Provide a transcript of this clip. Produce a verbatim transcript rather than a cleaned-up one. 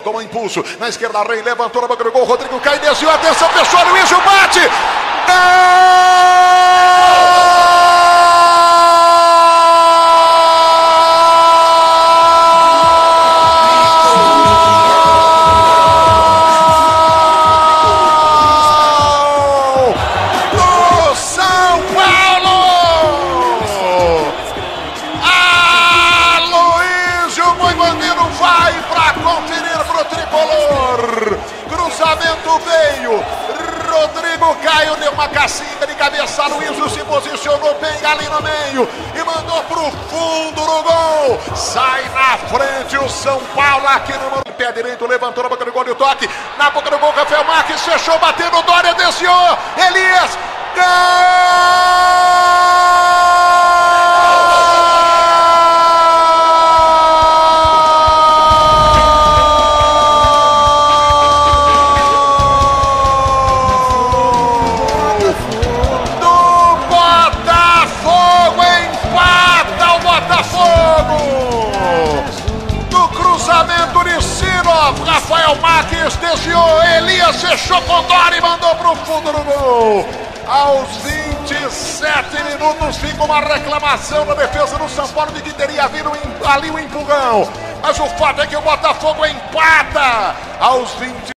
com o impulso. Na esquerda, Rei levantou na boca do gol. Rodrigo cai, desceu. Atenção, fechou. Luizio bate. Vai para conferir pro tricolor. Cruzamento veio. Rodrigo Caio deu uma cacinga de cabeça. Luizio se posicionou bem ali no meio e mandou pro fundo no gol. Sai na frente o São Paulo aqui no pé direito. Levantou na boca do gol e o toque. Na boca do gol, Rafael Marques fechou, bateu no Dória, desviou. Elias. Gol! Rafael Marques desviou, Elias fechou com Dória e mandou pro fundo do gol. Aos vinte e sete minutos fica uma reclamação na defesa do São Paulo de que teria havido ali um empurrão. Mas o fato é que o Botafogo empata aos vinte